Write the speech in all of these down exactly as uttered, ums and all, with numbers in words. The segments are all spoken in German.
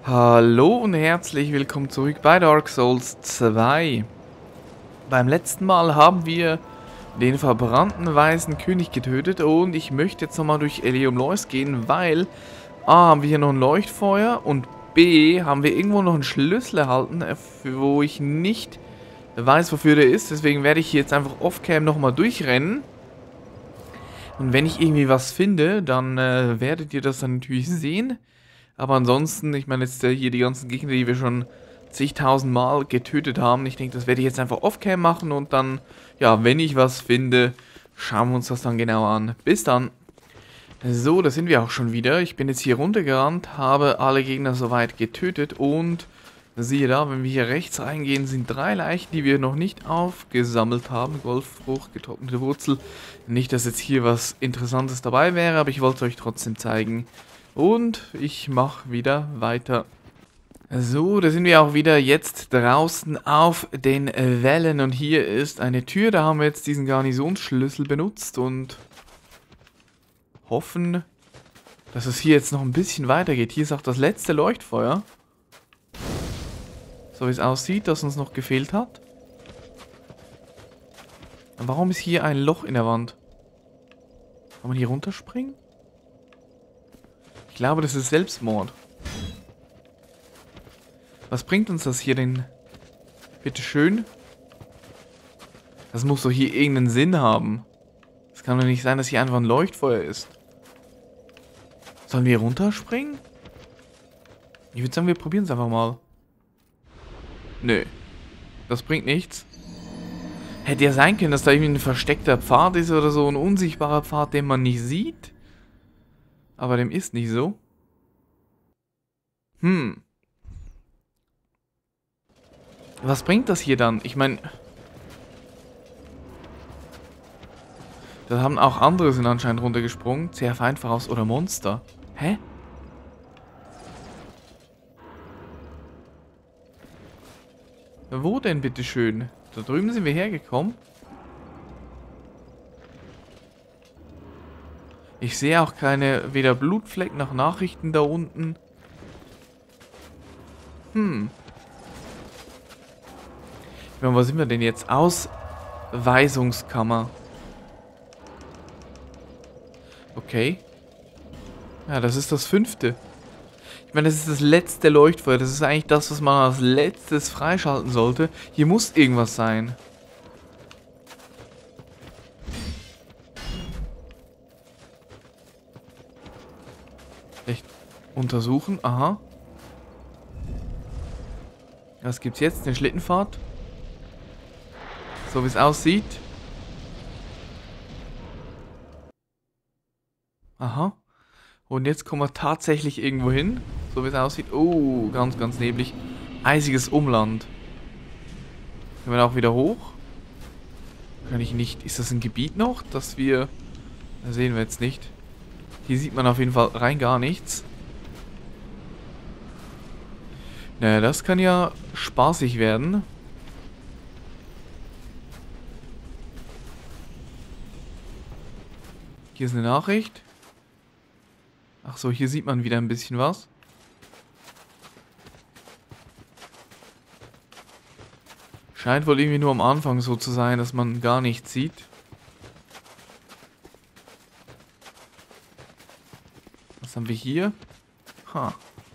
Hallo und herzlich willkommen zurück bei Dark Souls zwei. Beim letzten Mal haben wir den verbrannten weißen König getötet und ich möchte jetzt nochmal durch Elium Lois gehen, weil A, haben wir hier noch ein Leuchtfeuer und B, haben wir irgendwo noch einen Schlüssel erhalten, wo ich nicht weiß, wofür der ist. Deswegen werde ich hier jetzt einfach off-cam nochmal durchrennen. Und wenn ich irgendwie was finde, dann äh, werdet ihr das dann natürlich sehen. Aber ansonsten, ich meine jetzt äh, hier die ganzen Gegner, die wir schon zigtausend Mal getötet haben. Ich denke, das werde ich jetzt einfach off-cam machen und dann, ja, wenn ich was finde, schauen wir uns das dann genau an. Bis dann. So, da sind wir auch schon wieder. Ich bin jetzt hier runtergerannt, habe alle Gegner soweit getötet und siehe da, wenn wir hier rechts reingehen, sind drei Leichen, die wir noch nicht aufgesammelt haben. Goldfrucht, getrocknete Wurzel. Nicht, dass jetzt hier was Interessantes dabei wäre, aber ich wollte es euch trotzdem zeigen. Und ich mache wieder weiter. So, da sind wir auch wieder jetzt draußen auf den Wellen und hier ist eine Tür. Da haben wir jetzt diesen Garnisonsschlüssel benutzt und hoffen, dass es hier jetzt noch ein bisschen weitergeht. Hier ist auch das letzte Leuchtfeuer. So wie es aussieht, das uns noch gefehlt hat. Und warum ist hier ein Loch in der Wand? Kann man hier runterspringen? Ich glaube, das ist Selbstmord. Was bringt uns das hier denn? Bitteschön. Das muss doch hier irgendeinen Sinn haben. Es kann doch nicht sein, dass hier einfach ein Leuchtfeuer ist. Sollen wir hier runterspringen? Ich würde sagen, wir probieren es einfach mal. Nö. Das bringt nichts. Hätte ja sein können, dass da irgendwie ein versteckter Pfad ist oder so. Ein unsichtbarer Pfad, den man nicht sieht. Aber dem ist nicht so. Hm. Was bringt das hier dann? Ich meine... Da haben auch andere sind anscheinend runtergesprungen. C F eins voraus oder Monster. Hä? Wo denn bitteschön? Da drüben sind wir hergekommen. Ich sehe auch keine, weder Blutfleck noch Nachrichten da unten. Hm. Ich meine, wo sind wir denn jetzt? Ausweisungskammer. Okay. Ja, das ist das fünfte. Ich meine, das ist das letzte Leuchtfeuer. Das ist eigentlich das, was man als letztes freischalten sollte. Hier muss irgendwas sein. Echt untersuchen. Aha. Was gibt's jetzt? Den Schlittenpfad. So wie es aussieht. Aha. Und jetzt kommen wir tatsächlich irgendwo hin. So wie es aussieht. Oh, ganz, ganz neblig. Eisiges Umland. Können wir da auch wieder hoch? Kann ich nicht. Ist das ein Gebiet noch, das wir... Das sehen wir jetzt nicht. Hier sieht man auf jeden Fall rein gar nichts. Naja, das kann ja spaßig werden. Hier ist eine Nachricht. Ach so, hier sieht man wieder ein bisschen was. Scheint wohl irgendwie nur am Anfang so zu sein, dass man gar nichts sieht. Was haben wir hier? Ha.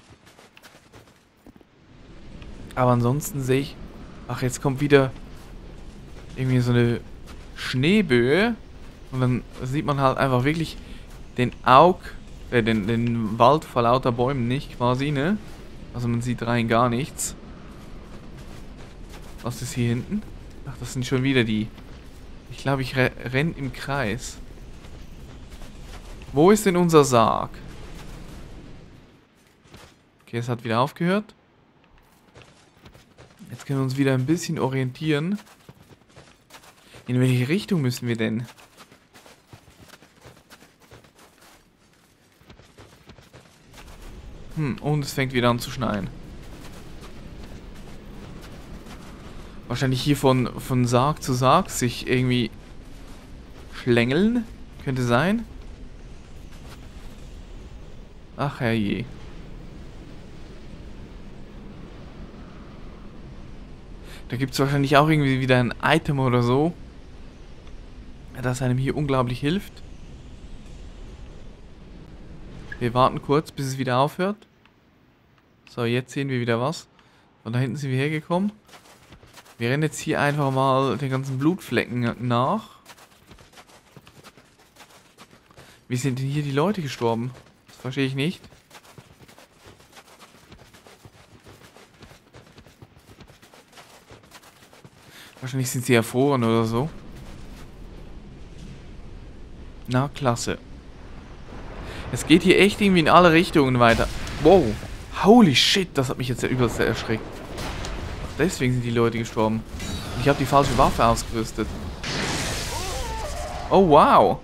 Aber ansonsten sehe ich... Ach, jetzt kommt wieder irgendwie so eine Schneeböe. Und dann sieht man halt einfach wirklich den Aug... Äh, den, den Wald vor lauter Bäumen nicht quasi, ne? Also man sieht rein gar nichts. Was ist hier hinten? Ach, das sind schon wieder die. Ich glaube, ich re renne im Kreis. Wo ist denn unser Sarg? Okay, es hat wieder aufgehört. Jetzt können wir uns wieder ein bisschen orientieren. In welche Richtung müssen wir denn? Hm, und es fängt wieder an zu schneien. Wahrscheinlich hier von, von Sarg zu Sarg sich irgendwie schlängeln. Könnte sein. Ach herrje. Da gibt es wahrscheinlich auch irgendwie wieder ein Item oder so, das einem hier unglaublich hilft. Wir warten kurz, bis es wieder aufhört. So, jetzt sehen wir wieder was. Von da hinten sind wir hergekommen. Wir rennen jetzt hier einfach mal den ganzen Blutflecken nach. Wie sind denn hier die Leute gestorben? Das verstehe ich nicht. Wahrscheinlich sind sie erfroren oder so. Na, klasse. Es geht hier echt irgendwie in alle Richtungen weiter. Wow. Holy shit, das hat mich jetzt ja übelst erschreckt. Deswegen sind die Leute gestorben. Ich habe die falsche Waffe ausgerüstet. Oh, wow.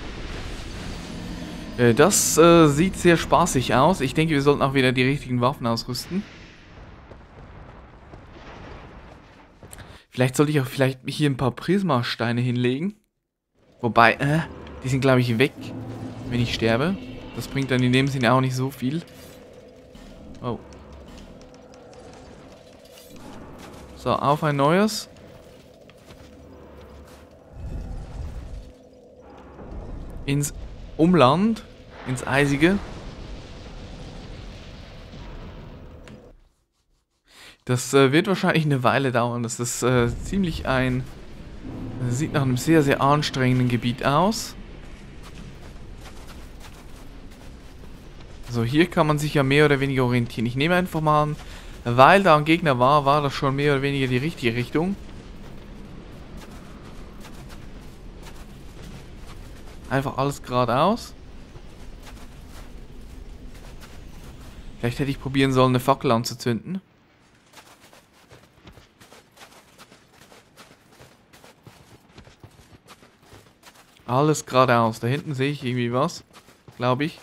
Äh, das äh, sieht sehr spaßig aus. Ich denke, wir sollten auch wieder die richtigen Waffen ausrüsten. Vielleicht sollte ich auch vielleicht hier ein paar Prismasteine hinlegen. Wobei, äh, die sind, glaube ich, weg, wenn ich sterbe. Das bringt dann in dem Sinne auch nicht so viel. Oh. So, auf ein neues. Ins Umland. Ins Eisige. Das äh, wird wahrscheinlich eine Weile dauern. Das ist äh, ziemlich ein... Das sieht nach einem sehr, sehr anstrengenden Gebiet aus. So, hier kann man sich ja mehr oder weniger orientieren. Ich nehme einfach mal an, weil da ein Gegner war, war das schon mehr oder weniger die richtige Richtung. Einfach alles geradeaus. Vielleicht hätte ich probieren sollen, eine Fackel anzuzünden. Alles geradeaus. Da hinten sehe ich irgendwie was. Glaube ich.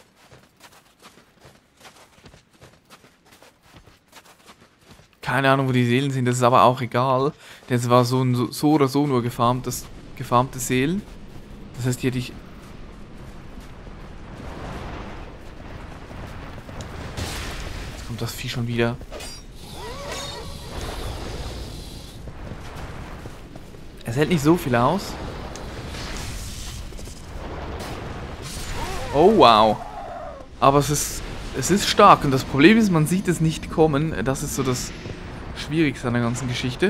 Keine Ahnung, wo die Seelen sind. Das ist aber auch egal. Denn es war so, ein, so oder so nur gefarmtes, gefarmte Seelen. Das heißt, hier hätte ich... Jetzt kommt das Vieh schon wieder. Es hält nicht so viel aus. Oh, wow. Aber es ist, es ist stark. Und das Problem ist, man sieht es nicht kommen. Das ist so das Schwierigste an der ganzen Geschichte.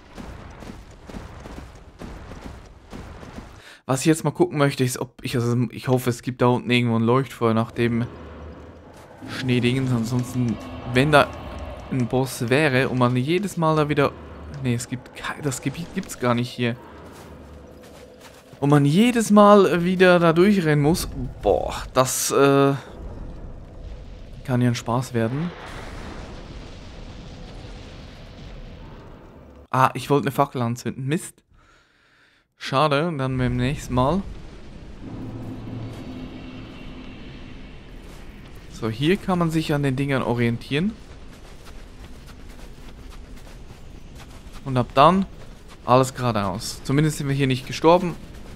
Was ich jetzt mal gucken möchte, ist, ob ich... Also ich hoffe, es gibt da unten irgendwo ein Leuchtfeuer nach dem Schneedingen. Ansonsten, wenn da ein Boss wäre und man jedes Mal da wieder... Nee, es gibt... Das Gebiet gibt es gar nicht hier. Und man jedes Mal wieder da durchrennen muss. Boah, das äh, kann ja ein Spaß werden. Ah, ich wollte eine Fackel anzünden. Mist. Schade, dann beim nächsten Mal. So, hier kann man sich an den Dingern orientieren. Und ab dann alles geradeaus. Zumindest sind wir hier nicht gestorben.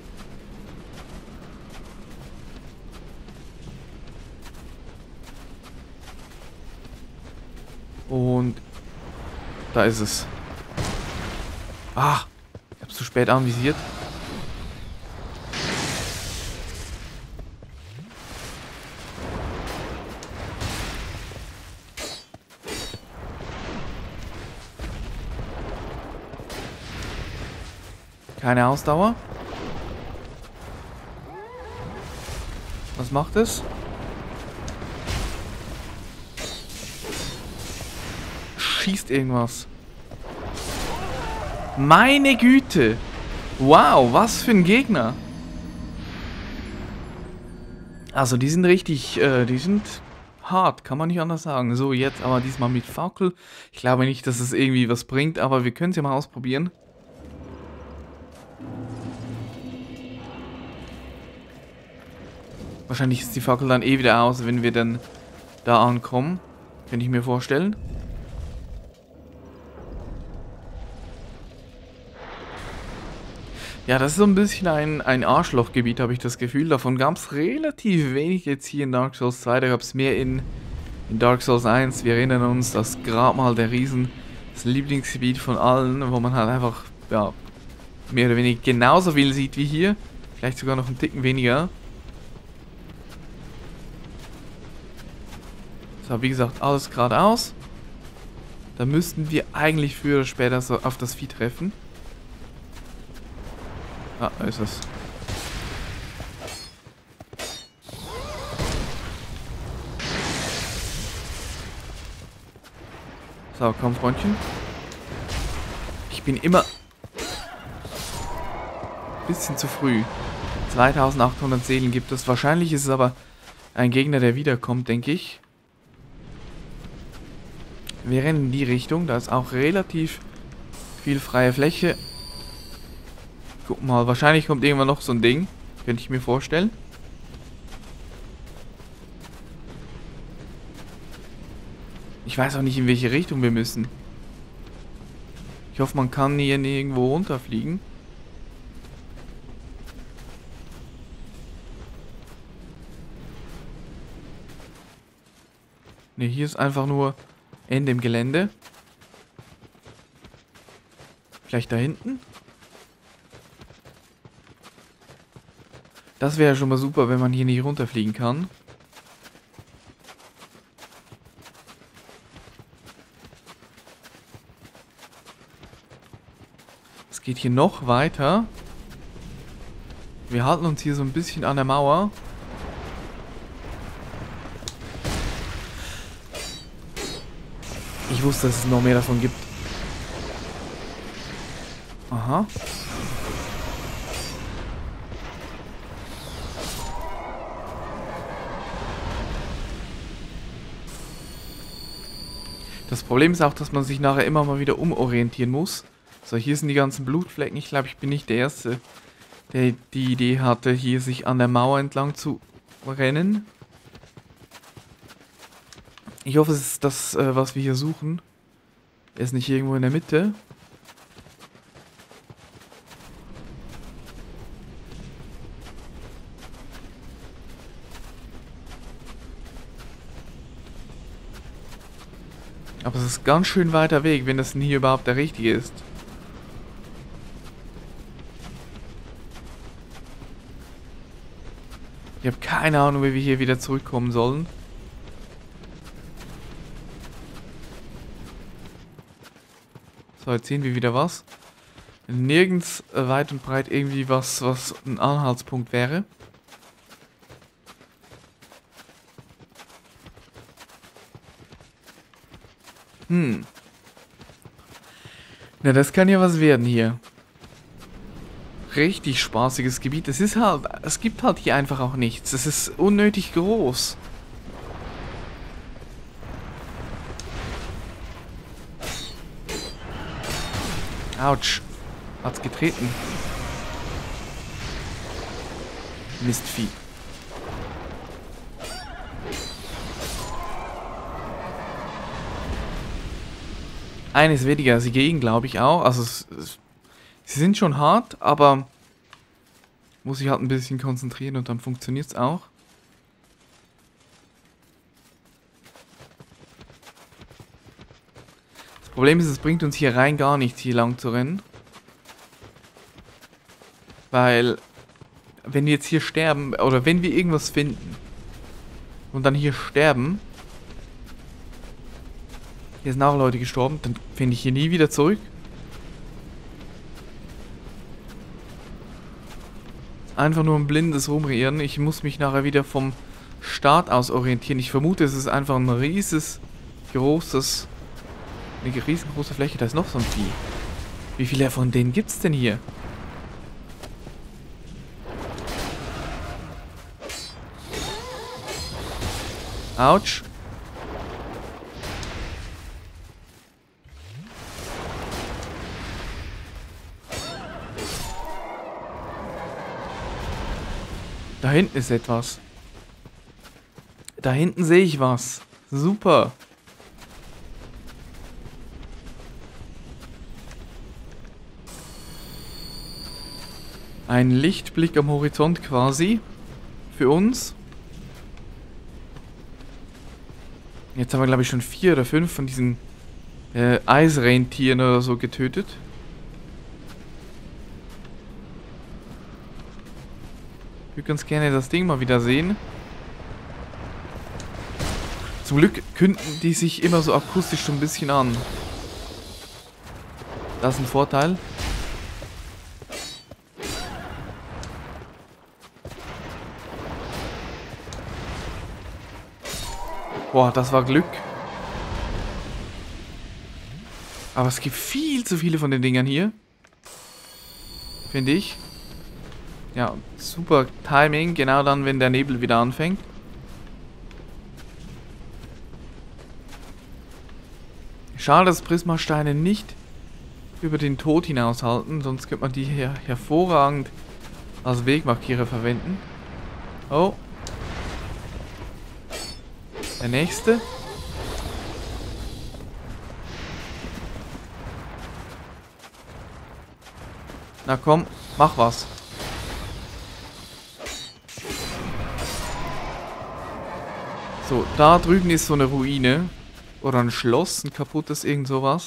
Und da ist es. Ah, ich hab's zu spät anvisiert. Keine Ausdauer. Was macht es? Schießt irgendwas. Meine Güte. Wow, was für ein Gegner. Also die sind richtig, äh, die sind hart, kann man nicht anders sagen. So, jetzt aber diesmal mit Fackel. Ich glaube nicht, dass es irgendwie was bringt, aber wir können es ja mal ausprobieren. Wahrscheinlich ist die Fackel dann eh wieder aus, wenn wir dann da ankommen. Könnte ich mir vorstellen. Ja, das ist so ein bisschen ein, ein Arschlochgebiet, habe ich das Gefühl. Davon gab es relativ wenig jetzt hier in Dark Souls zwei. Da gab es mehr in, in Dark Souls eins. Wir erinnern uns, das Grabmal der Riesen Das Lieblingsgebiet von allen, wo man halt einfach, ja, mehr oder weniger genauso viel sieht wie hier. Vielleicht sogar noch einen Ticken weniger. So, wie gesagt, alles geradeaus. Da müssten wir eigentlich früher oder später so auf das Vieh treffen. Ah, da ist es. So, komm, Freundchen. Ich bin immer bisschen zu früh. zweitausendachthundert Seelen gibt es. Wahrscheinlich ist es aber ein Gegner, der wiederkommt, denke ich. Wir rennen in die Richtung. Da ist auch relativ viel freie Fläche. Guck mal, wahrscheinlich kommt irgendwann noch so ein Ding. Könnte ich mir vorstellen. Ich weiß auch nicht, in welche Richtung wir müssen. Ich hoffe, man kann hier nirgendwo runterfliegen. Ne, hier ist einfach nur Ende im Gelände. Vielleicht da hinten? Das wäre schon mal super, wenn man hier nicht runterfliegen kann. Es geht hier noch weiter. Wir halten uns hier so ein bisschen an der Mauer. Ich wusste, dass es noch mehr davon gibt. Aha. Das Problem ist auch, dass man sich nachher immer mal wieder umorientieren muss. So, hier sind die ganzen Blutflecken. Ich glaube, ich bin nicht der Erste, der die Idee hatte, hier sich an der Mauer entlang zu rennen. Ich hoffe, es ist das, äh, was wir hier suchen. Er ist nicht irgendwo in der Mitte. Aber es ist ganz schön weiter Weg, wenn das denn hier überhaupt der richtige ist. Ich habe keine Ahnung, wie wir hier wieder zurückkommen sollen. So, jetzt sehen wir wieder was. Nirgends äh, weit und breit irgendwie was, was ein Anhaltspunkt wäre. Hm. Na, das kann ja was werden hier. Richtig spaßiges Gebiet. Es ist halt, es gibt halt hier einfach auch nichts. Es ist unnötig groß. Autsch. Hat's getreten. Mistvieh. Eines weniger, sie gehen, glaube ich, auch. Also, es, es, sie sind schon hart, aber muss ich halt ein bisschen konzentrieren und dann funktioniert es auch. Das Problem ist, es bringt uns hier rein gar nichts, hier lang zu rennen. Weil, wenn wir jetzt hier sterben, oder wenn wir irgendwas finden und dann hier sterben, hier sind auch Leute gestorben, dann finde ich hier nie wieder zurück. Einfach nur ein blindes Rumreirren. Ich muss mich nachher wieder vom Start aus orientieren. Ich vermute, es ist einfach ein rieses, großes, eine riesengroße Fläche. Da ist noch so ein Vieh. Wie viele von denen gibt es denn hier? Autsch. Da hinten ist etwas. Da hinten sehe ich was. Super. Ein Lichtblick am Horizont quasi. Für uns. Jetzt haben wir, glaube ich, schon vier oder fünf von diesen äh, Eisrentieren oder so getötet. Ich würde ganz gerne das Ding mal wieder sehen. Zum Glück künden die sich immer so akustisch so ein bisschen an. Das ist ein Vorteil. Boah, das war Glück. Aber es gibt viel zu viele von den Dingern hier. Finde ich. Ja, super Timing. Genau dann, wenn der Nebel wieder anfängt. Schade, dass Prismasteine nicht über den Tod hinaushalten. Sonst könnte man die hier hervorragend als Wegmarkierer verwenden. Oh. Der nächste. Na komm, mach was. So, da drüben ist so eine Ruine. Oder ein Schloss, ein kaputtes, irgend sowas.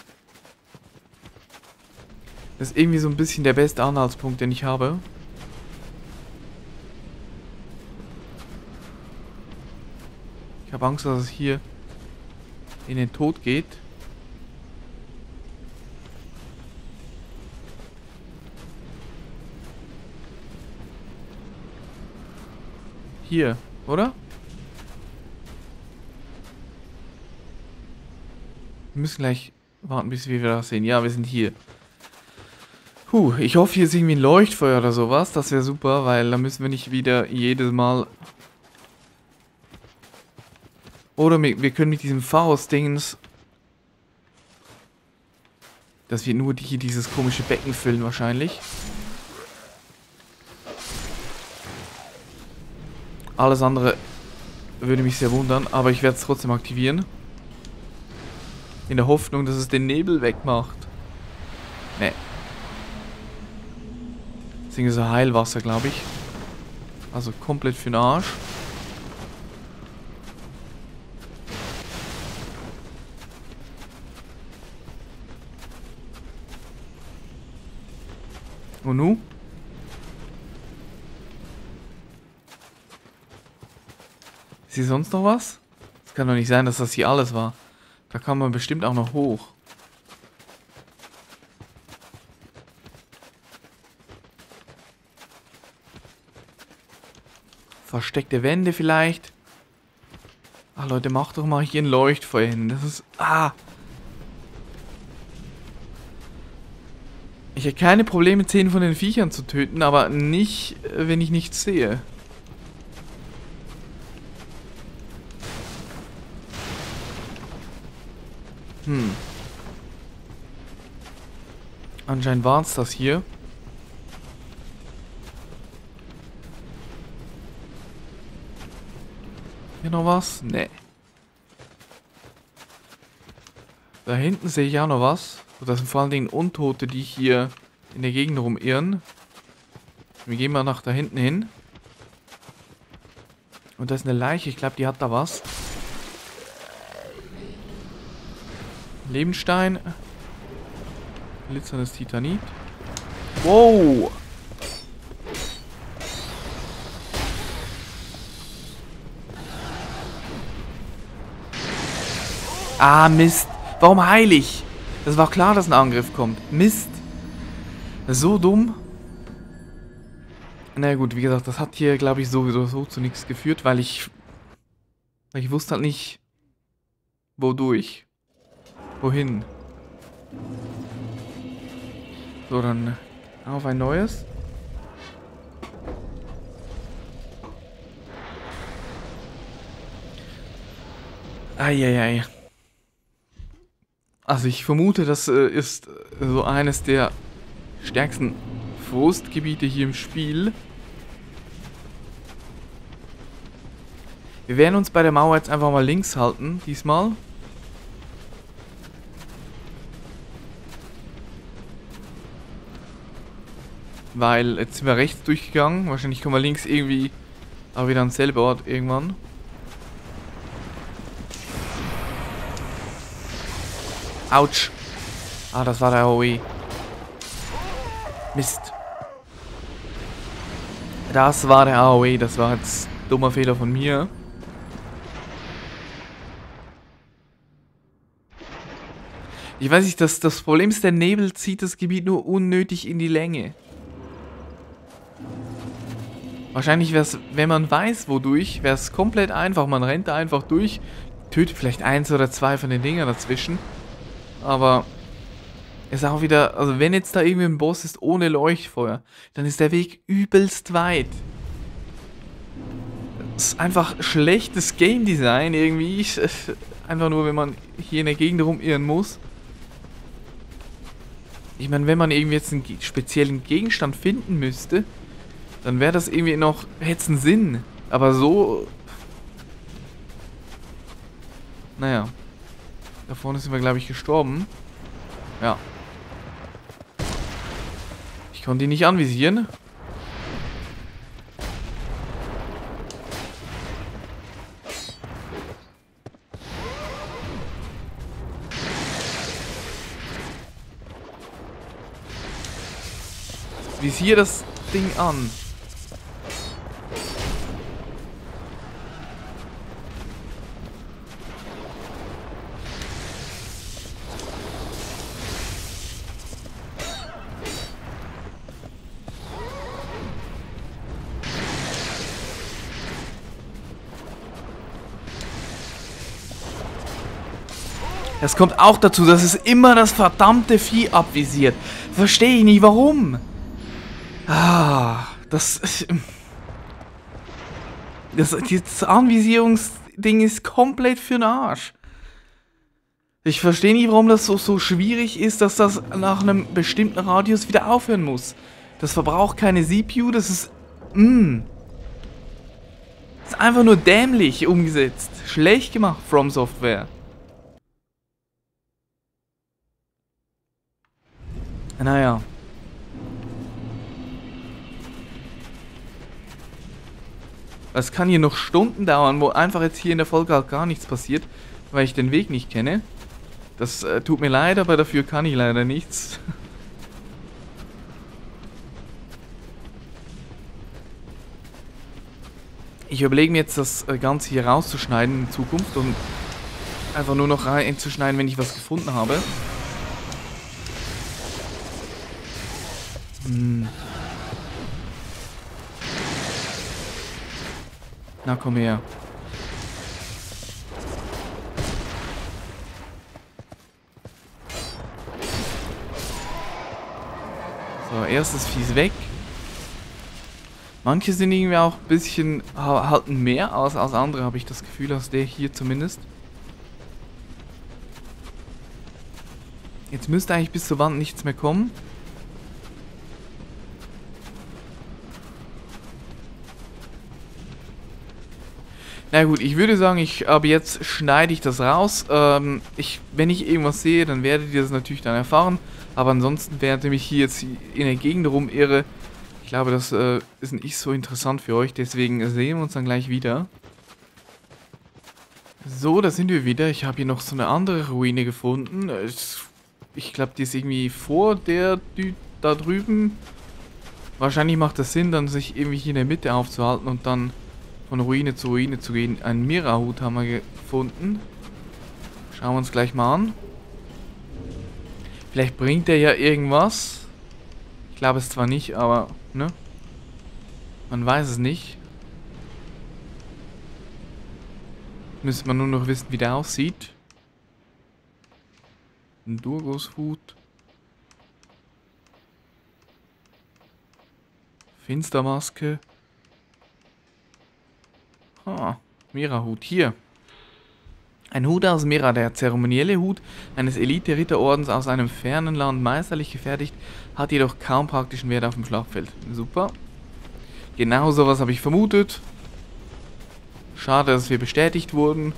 Das ist irgendwie so ein bisschen der beste Anhaltspunkt, den ich habe. Ich habe Angst, dass es hier in den Tod geht. Hier, oder? Wir müssen gleich warten, bis wir das sehen. Ja, wir sind hier. Puh, ich hoffe, hier ist irgendwie ein Leuchtfeuer oder sowas. Das wäre super, weil dann müssen wir nicht wieder jedes Mal... Oder wir können mit diesem Faust-Dings... dass wir nur die, dieses komische Becken füllen wahrscheinlich. Alles andere würde mich sehr wundern, aber ich werde es trotzdem aktivieren. In der Hoffnung, dass es den Nebel wegmacht. Ne. Deswegen ist es Heilwasser, glaube ich. Also komplett für den Arsch. Und nu? Ist hier sonst noch was? Es kann doch nicht sein, dass das hier alles war. Da kann man bestimmt auch noch hoch. Versteckte Wände vielleicht. Ah, Leute, macht doch mal hier ein Leuchtfeuer hin. Das ist... Ah! Ich hätte keine Probleme, zehn von den Viechern zu töten, aber nicht, wenn ich nichts sehe. Hm. Anscheinend war es das hier. Hier noch was? Nee. Da hinten sehe ich auch noch was. Das sind vor allen Dingen Untote, die hier in der Gegend rumirren. Wir gehen mal nach da hinten hin. Und da ist eine Leiche. Ich glaube, die hat da was. Lebensstein. Glitzerndes Titanit. Wow! Ah, Mist. Warum heil ich? Das war klar, dass ein Angriff kommt. Mist. So dumm. Na gut, wie gesagt, das hat hier, glaube ich, sowieso so zu nichts geführt, weil ich... Weil ich wusste halt nicht, wodurch. Wohin. So, dann auf ein neues. Eieiei. Also ich vermute, das äh, ist äh, so eines der stärksten Frostgebiete hier im Spiel. Wir werden uns bei der Mauer jetzt einfach mal links halten, diesmal. Weil jetzt sind wir rechts durchgegangen. Wahrscheinlich kommen wir links irgendwie auch wieder ans selbe Ort irgendwann. Autsch. Ah, das war der A O E. Mist. Das war der A O E. Das war jetzt ein dummer Fehler von mir. Ich weiß nicht, das, das Problem ist, der Nebel zieht das Gebiet nur unnötig in die Länge. Wahrscheinlich wäre es, wenn man weiß, wodurch, wäre es komplett einfach. Man rennt da einfach durch, tötet vielleicht eins oder zwei von den Dingern dazwischen. Aber ist auch wieder, also wenn jetzt da irgendwie ein Boss ist ohne Leuchtfeuer, dann ist der Weg übelst weit. Das ist einfach schlechtes Game Design irgendwie. Einfach nur, wenn man hier in der Gegend rumirren muss. Ich meine, wenn man irgendwie jetzt einen speziellen Gegenstand finden müsste, dann wäre das irgendwie noch, hätte es einen Sinn. Aber so... Naja. Da vorne sind wir, glaube ich, gestorben. Ja. Ich konnte ihn nicht anvisieren. Visier das Ding an. Das kommt auch dazu, dass es immer das verdammte Vieh abvisiert. Verstehe ich nicht, warum. Ah, das... Das, das Anvisierungsding ist komplett für den Arsch. Ich verstehe nicht, warum das so, so schwierig ist, dass das nach einem bestimmten Radius wieder aufhören muss. Das verbraucht keine C P U, das ist... Mm. Das ist einfach nur dämlich umgesetzt. Schlecht gemacht, From Software. Naja. Es kann hier noch Stunden dauern, wo einfach jetzt hier in der Folge halt gar nichts passiert, weil ich den Weg nicht kenne. Das äh, tut mir leid, aber dafür kann ich leider nichts. Ich überlege mir jetzt, das Ganze hier rauszuschneiden in Zukunft und einfach nur noch reinzuschneiden, wenn ich was gefunden habe. Hm. Na, komm her. So, erstes Vieh weg. Manche sind irgendwie auch ein bisschen, halten mehr aus als andere, habe ich das Gefühl, als der hier zumindest. Jetzt müsste eigentlich bis zur Wand nichts mehr kommen. Na gut, ich würde sagen, ich aber jetzt schneide ich das raus. Ähm, ich, wenn ich irgendwas sehe, dann werdet ihr das natürlich dann erfahren. Aber ansonsten, während ich mich hier jetzt in der Gegend rumirre, ich glaube, das äh, ist nicht so interessant für euch. Deswegen sehen wir uns dann gleich wieder. So, da sind wir wieder. Ich habe hier noch so eine andere Ruine gefunden. Ich glaube, die ist irgendwie vor der die, da drüben. Wahrscheinlich macht das Sinn, dann sich irgendwie hier in der Mitte aufzuhalten und dann von Ruine zu Ruine zu gehen. Einen Mira-Hut haben wir gefunden. Schauen wir uns gleich mal an. Vielleicht bringt der ja irgendwas. Ich glaube es zwar nicht, aber, ne? Man weiß es nicht. Müsste man nur noch wissen, wie der aussieht. Ein Durgos-Hut. Finstermaske. Ah, Mira-Hut. Hier. Ein Hut aus Mira, der zeremonielle Hut eines Elite-Ritterordens aus einem fernen Land, meisterlich gefertigt, hat jedoch kaum praktischen Wert auf dem Schlachtfeld. Super. Genau sowas habe ich vermutet. Schade, dass wir bestätigt wurden.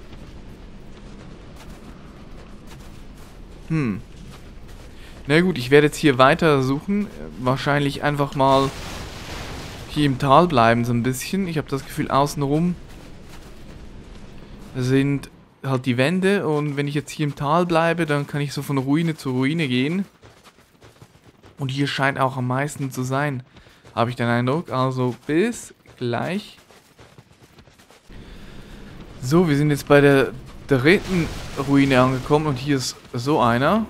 Hm. Na gut, ich werde jetzt hier weiter suchen. Wahrscheinlich einfach mal hier im Tal bleiben so ein bisschen. Ich habe das Gefühl, außenrum sind halt die Wände. Und wenn ich jetzt hier im Tal bleibe, dann kann ich so von Ruine zu Ruine gehen. Und hier scheint auch am meisten zu sein, habe ich den Eindruck. Also bis gleich. So, wir sind jetzt bei der dritten Ruine angekommen und hier ist so einer.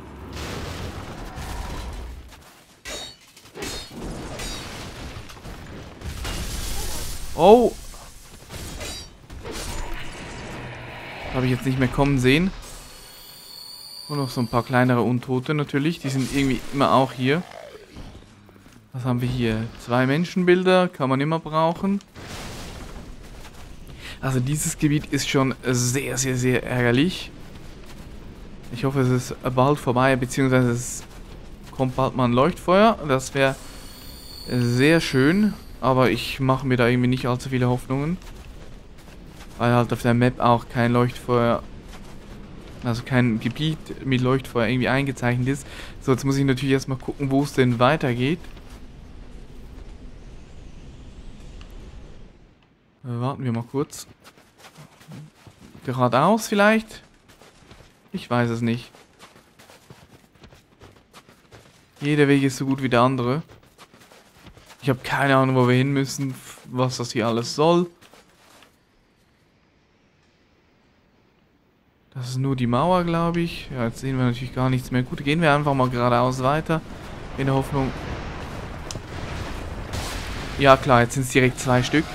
Oh! Habe ich jetzt nicht mehr kommen sehen. Und noch so ein paar kleinere Untote natürlich. Die sind irgendwie immer auch hier. Was haben wir hier? Zwei Menschenbilder. Kann man immer brauchen. Also dieses Gebiet ist schon sehr, sehr, sehr ärgerlich. Ich hoffe, es ist bald vorbei. Beziehungsweise es kommt bald mal ein Leuchtfeuer. Das wäre sehr schön. Aber ich mache mir da irgendwie nicht allzu viele Hoffnungen. Weil halt auf der Map auch kein Leuchtfeuer, also kein Gebiet mit Leuchtfeuer irgendwie eingezeichnet ist. So, jetzt muss ich natürlich erstmal gucken, wo es denn weitergeht. Äh, warten wir mal kurz. Geradeaus vielleicht? Ich weiß es nicht. Jeder Weg ist so gut wie der andere. Ich habe keine Ahnung, wo wir hin müssen, was das hier alles soll. Das ist nur die Mauer, glaube ich. Ja, jetzt sehen wir natürlich gar nichts mehr. Gut, gehen wir einfach mal geradeaus weiter. In der Hoffnung... Ja klar, jetzt sind es direkt zwei Stück.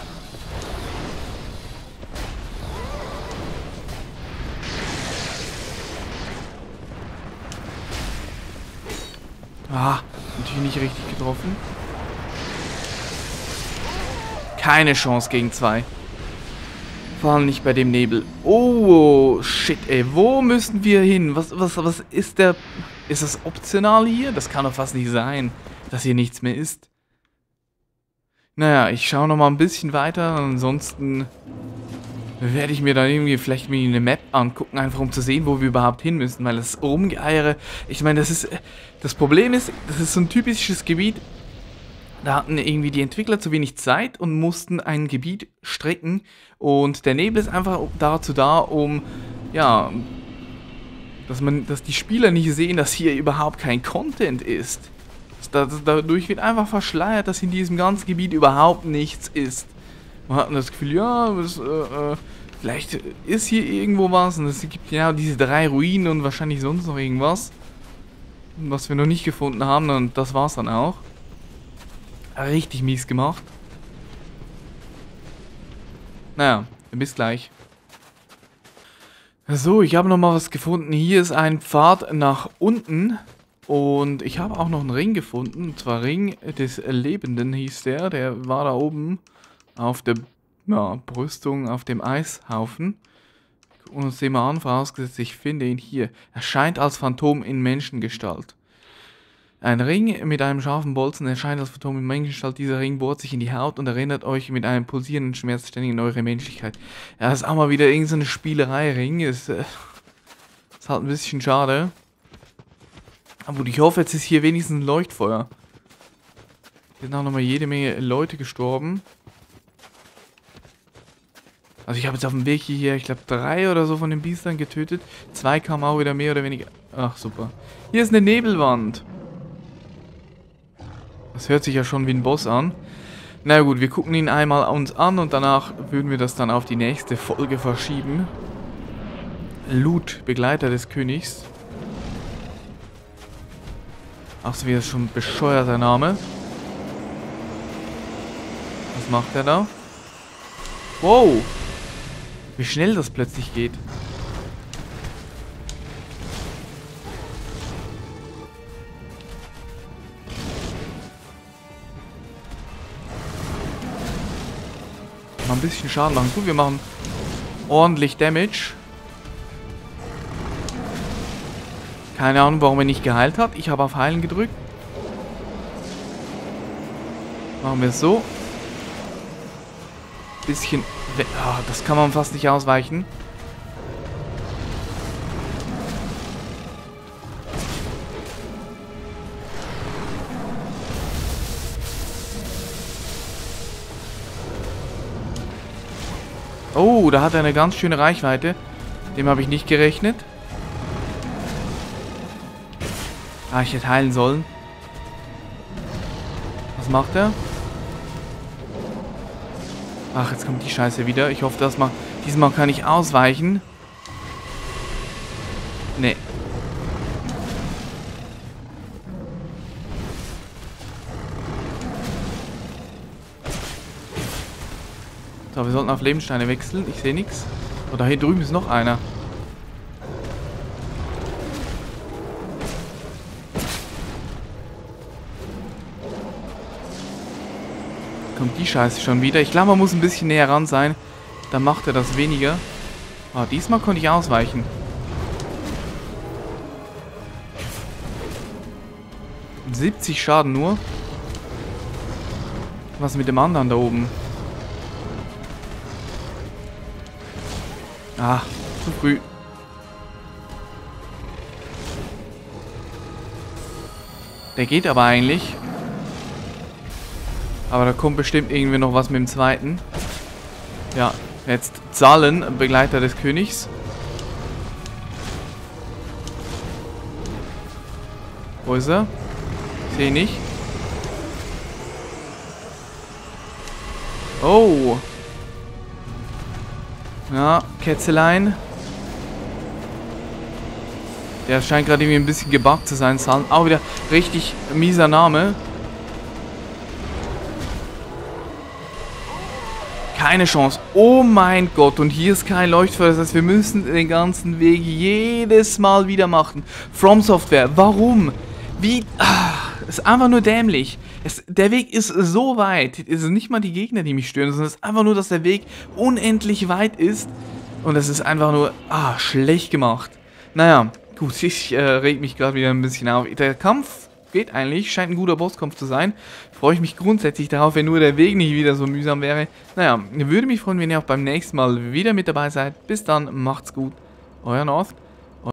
Ah, natürlich nicht richtig getroffen. Keine Chance gegen zwei. Vor allem nicht bei dem Nebel. Oh, shit, ey. Wo müssen wir hin? Was, was, was ist der... Ist das optional hier? Das kann doch fast nicht sein, dass hier nichts mehr ist. Naja, ich schaue noch mal ein bisschen weiter. Ansonsten werde ich mir dann irgendwie vielleicht mir eine Map angucken, einfach um zu sehen, wo wir überhaupt hin müssen. Weil das Rumgeeiere... Ich meine, das ist... Das Problem ist, das ist so ein typisches Gebiet... Da hatten irgendwie die Entwickler zu wenig Zeit und mussten ein Gebiet strecken. Und der Nebel ist einfach dazu da, um, ja, dass man, dass die Spieler nicht sehen, dass hier überhaupt kein Content ist. Das, dadurch wird einfach verschleiert, dass in diesem ganzen Gebiet überhaupt nichts ist. Man hat das Gefühl, ja, das, äh, äh, vielleicht ist hier irgendwo was. Und es gibt ja diese drei Ruinen und wahrscheinlich sonst noch irgendwas, was wir noch nicht gefunden haben. Und das war's dann auch. Richtig mies gemacht. Naja, bis gleich. So, ich habe noch mal was gefunden. Hier ist ein Pfad nach unten. Und ich habe auch noch einen Ring gefunden. Und zwar Ring des Lebenden hieß der. Der war da oben auf der ja, Brüstung, auf dem Eishaufen. Und uns den mal an, vorausgesetzt, ich finde ihn hier. Er scheint als Phantom in Menschengestalt. Ein Ring mit einem scharfen Bolzen erscheint als Phantom in Menschengestalt. Dieser Ring bohrt sich in die Haut und erinnert euch mit einem pulsierenden Schmerz ständig an eure Menschlichkeit. Ja, das ist auch mal wieder irgendeine so Spielerei-Ring. Ist, äh, ist halt ein bisschen schade. Aber gut, ich hoffe, jetzt ist hier wenigstens ein Leuchtfeuer. Hier sind auch nochmal jede Menge Leute gestorben. Also ich habe jetzt auf dem Weg hier, ich glaube, drei oder so von den Biestern getötet. Zwei kamen auch wieder mehr oder weniger. Ach, super. Hier ist eine Nebelwand. Das hört sich ja schon wie ein Boss an. Na gut, wir gucken ihn einmal uns an und danach würden wir das dann auf die nächste Folge verschieben. Loot, Begleiter des Königs. Ach so, wie das schon ein bescheuerter Name. Was macht er da? Wow! Wie schnell das plötzlich geht. Mal ein bisschen Schaden machen. Gut, wir machen ordentlich Damage. Keine Ahnung, warum er nicht geheilt hat. Ich habe auf Heilen gedrückt. Machen wir es so. Bisschen... Oh, das kann man fast nicht ausweichen. Oh, da hat er eine ganz schöne Reichweite. Dem habe ich nicht gerechnet. Ah, ich hätte heilen sollen. Was macht er? Ach, jetzt kommt die Scheiße wieder. Ich hoffe, dass mal diesmal kann ich ausweichen. Nee. So, wir sollten auf Lebenssteine wechseln. Ich sehe nichts. Oh, da hier drüben ist noch einer. Kommt die Scheiße schon wieder. Ich glaube, man muss ein bisschen näher ran sein. Dann macht er das weniger. Oh, diesmal konnte ich ausweichen. siebzig Schaden nur. Was mit dem anderen da oben? Ah, zu früh. Der geht aber eigentlich. Aber da kommt bestimmt irgendwie noch was mit dem zweiten. Ja, jetzt Zahlen, Begleiter des Königs. Wo ist er? Ich sehe ihn nicht. Oh. Ja, Kätzelein. Der scheint gerade irgendwie ein bisschen gebuggt zu sein. Zahlen. Auch wieder richtig mieser Name. Keine Chance. Oh mein Gott. Und hier ist kein Leuchtfeuer. Das heißt, wir müssen den ganzen Weg jedes Mal wieder machen. From Software. Warum? Wie? Ah, ist einfach nur dämlich. Es, der Weg ist so weit. Es sind nicht mal die Gegner, die mich stören, sondern es ist einfach nur, dass der Weg unendlich weit ist. Und es ist einfach nur ah, schlecht gemacht. Naja, gut. Ich äh, reg mich gerade wieder ein bisschen auf. Der Kampf geht eigentlich. Scheint ein guter Bosskampf zu sein. Freue ich mich grundsätzlich darauf, wenn nur der Weg nicht wieder so mühsam wäre. Naja, würde mich freuen, wenn ihr auch beim nächsten Mal wieder mit dabei seid. Bis dann, macht's gut. Euer North.